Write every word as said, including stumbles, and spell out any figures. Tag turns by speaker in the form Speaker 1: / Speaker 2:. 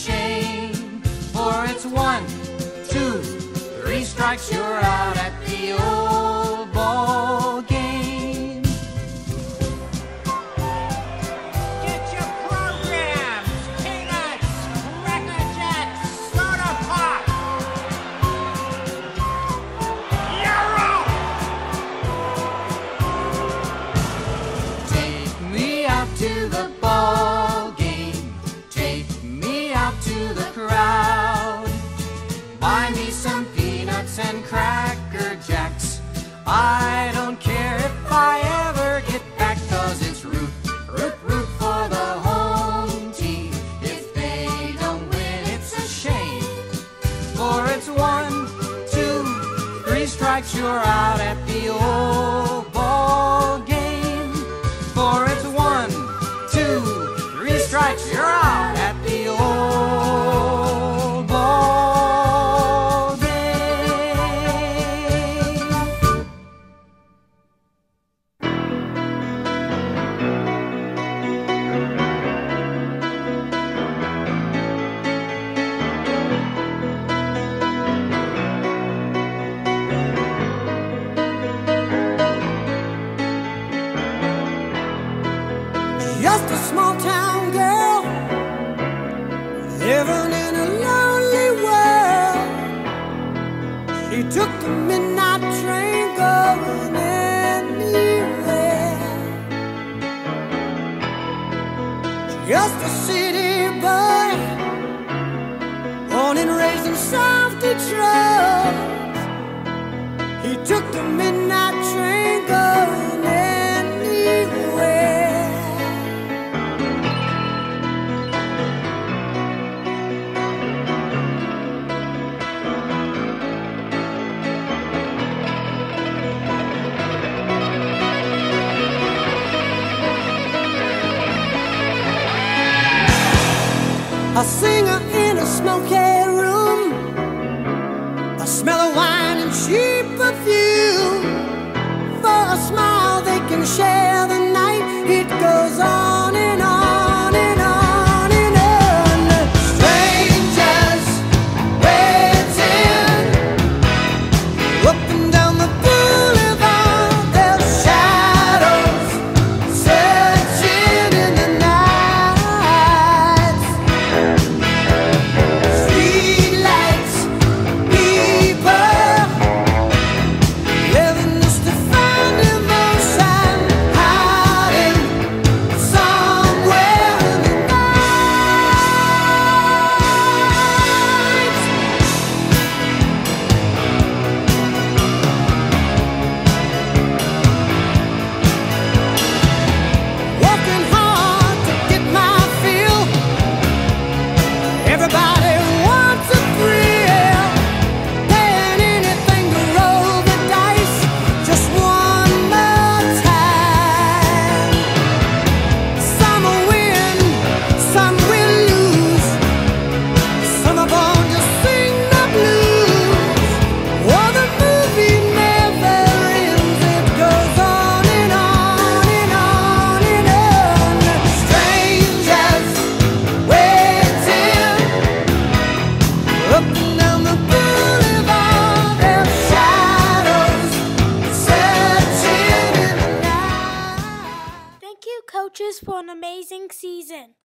Speaker 1: shame. For it's one, two, three strikes, you're out at the old ball game.
Speaker 2: Get your programs, peanuts, Cracker Jacks, Soda Pop. You're out!
Speaker 1: Take me out to the ball game. Take me out to the crowd. Buy me some peanuts and Cracker Jacks. I don't care if I ever get back, 'cause it's root, root, root for the home team. If they don't win, it's a shame. For it's one, two, three strikes, you're out at the old ball game. For it's one, two, three strikes, you're out at the old ball game.
Speaker 3: Just a small town girl living in a lonely world. She took the midnight train going anywhere. Just a city boy, born and raised in South Detroit. He took the midnight train going anywhere. A singer in a smoky room, a smell of wine and cheap perfume. For a smile they can share the night. It goes on and on and on and on. Strangers waiting up and down the boulevard, their shadows searching in the night. Streetlights, people living just to find emotion, hiding somewhere in the night. Working hard to get my fill. Everybody wants a thrill, paying anything to roll the dice just one more time. Some will win, some will lose. Some are born to sing the blues. Oh, the movie never ends. It goes on and on and on and on. Strangers waiting up and down the boulevard, their shadows searching in the night.
Speaker 4: Thank you, coaches, for an amazing season.